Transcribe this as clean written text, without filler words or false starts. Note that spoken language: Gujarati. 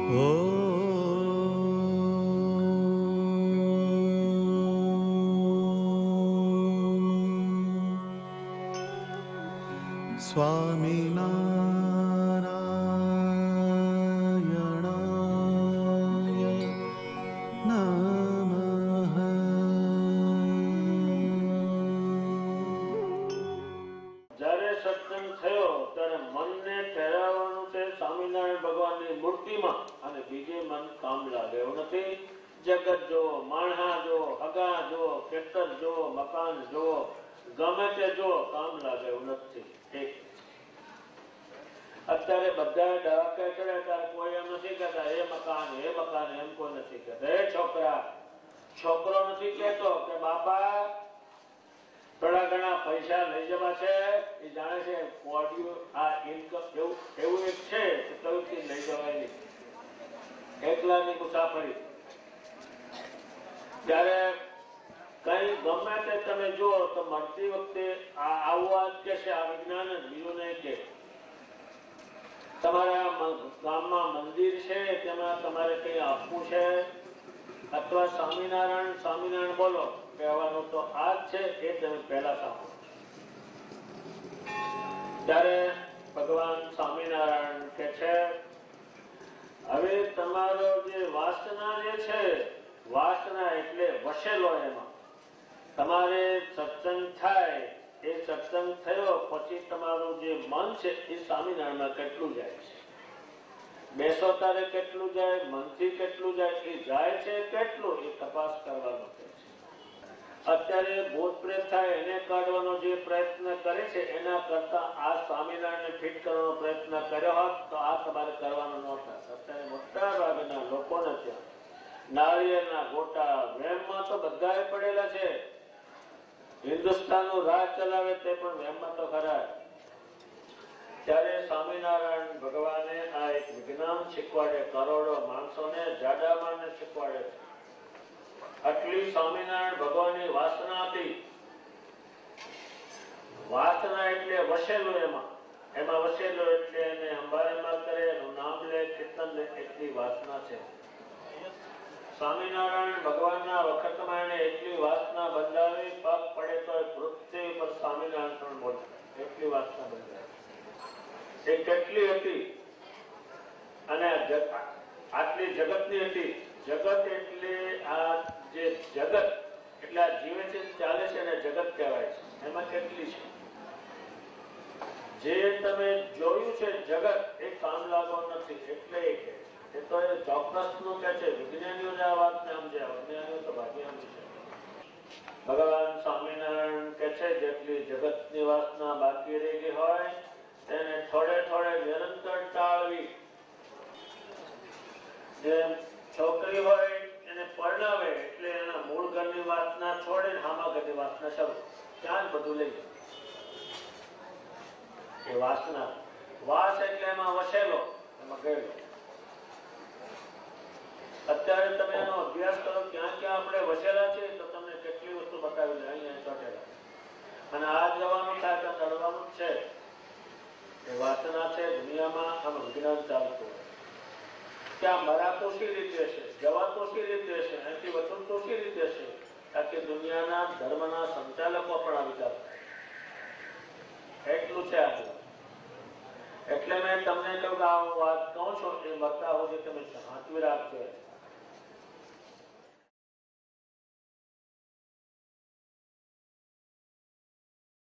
સ્વામિનારાયણાય નમઃ. જ્યારે સત્સંગ થયો ત્યારે મનને ઠેરાવવાનું છે સ્વામિનારાયણ ભગવાનની મૂર્તિમાં, અને બીજે મન કામ લાગે એવું નથી. જગત જુઓ, માણહા જુઓ, હગા જુઓ, ખેતર જુઓ, મકાન જુઓ, ગમે તે જુઓ, કામ લાગે એવું નથી. અત્યારે બધા દવાખાને ચડે ત્યારે કોઈ એમ નથી કહેતા એ મકાન એમ કોઈ નથી કહેતા. એ છોકરો નથી કહેતો કે બાપા થોડા ઘણા પૈસા લઈ જવા છે. એ જાણે છે આ ઇન્કમ એવું એક છે કે કઈથી લઈ જવાય નહીં. એકલાની મુસાફરી. ત્યારે કઈ ગમે તે તમે જુઓ તો મળતી વખતે આવું જ કે છે, આ વિજ્ઞાન જ બીજું નહીં કે તમારા ગામમાં મંદિર છે તેમાં તમારે કઈ આપવું છે અથવા સ્વામિનારાયણ બોલો કહેવાનું તો આ જ છે. એ તમે પહેલા સાંભળો. ત્યારે ભગવાન સ્વામિનારાયણ કે છે હવે તમારો જે વાસના જે છે, વાસના એટલે વસેલો, એમાં તમારે સત્સંગ થાય, એ સત્સંગ થયો પછી તમારું જે મન છે એ સ્વામિનારાયણમાં કેટલું જાય છે, બેસો તારે કેટલું જાય, મનથી કેટલું જાય, એ જાય છે કેટલું, એ તપાસ કરવાનો છે. અત્યારે ભૂત પ્રેત થાય એને કાઢવાનો જે પ્રયત્ન કરે છે એના કરતા આ સ્વામિનારાયણને ફિટ કરવાનો પ્રયત્ન કર્યો હોત તો આ તમારે કરવાનો ન થાય. અત્યારે મોટા ભાગના લોકોને ત્યાં નાળિયેરના ગોટા વેમમાં તો બધા પડેલા છે. હિન્દુસ્તાનનું રાજ ચલાવે તે પણ વેમમાં તો ખરા. ત્યારે સ્વામિનારાયણ ભગવાને આ એક વિજ્ઞાન શીખવાડે, કરોડો માણસોને જાડામાને શીખવાડે. આટલી સ્વામિનારાયણ ભગવાનની વાસના હતી. વાસના એટલે વસેલું, એમાં વસેલું એટલે એને અંબારેમાં કરે, એનું નામ લે, કીર્તન લે, એટલી વાસના છે. સ્વામિનારાયણ ભગવાનના વખતમાં એને એટલી વાસના બંધાવી, પગ પડે તો પૃથ્વી પર સ્વામિનારાયણ પણ બોલતા, એટલી વાસના બંધાવી. એ કેટલી હતી અને આટલી જગતની હતી. જગત એટલે આ જે જગત એટલે આ જીવે છે ચાલે છે એને જગત કહેવાય છે. એમાં કેટલી છે જે તમે જોયું છે જગત, એ કામ લાગો નથી એટલે એ કે એ તો એ ચોક્કસ નું કે છે. વિજ્ઞાનીઓ આ વાતને સમજે, અજ્ઞાનીઓ તો ભાગ્ય સમજી શકે. ભગવાન સ્વામિનારાયણ કે છે જેટલી જગતની વાસના બાકી રહી ગઈ હોય તેને થોડે થોડે નિરંતર ટાળવી. જેમ છોકરી હોય એને પરણાવે એટલે એના મૂળ ઘરની વાસના છોડે, હામા ઘરની વાસના શરૂ, ત્યાં જ બધું લઈ જાય. એ વાસના, વાસ એટલે એમાં વસેલો, એમાં ગયેલો. અત્યારે તમે એનો અભ્યાસ કરો ક્યાં ક્યાં આપણે વસેલા છે તો તમને કેટલી વસ્તુ બતાવી દે. અહીંયા ચોટેલા અને આ જવાનું થાય તો ચડવાનું જ છે. એ વાસના છે દુનિયામાં. આમ વિજ્ઞાન ચાલતું હોય ત્યાં મરાતો શી રીતે છે, જવાતો શી રીતે છે, એનાથી વચનતો શી રીતે છે, તાકી દુનિયાના ધર્મના સંચાલકો પણ આ વિચાર એટલું છે આટલું. એટલે મેં તમને કહ્યું કે આ વાત કહું છું એ બતાવો કે તમે સાચવી રાખજો.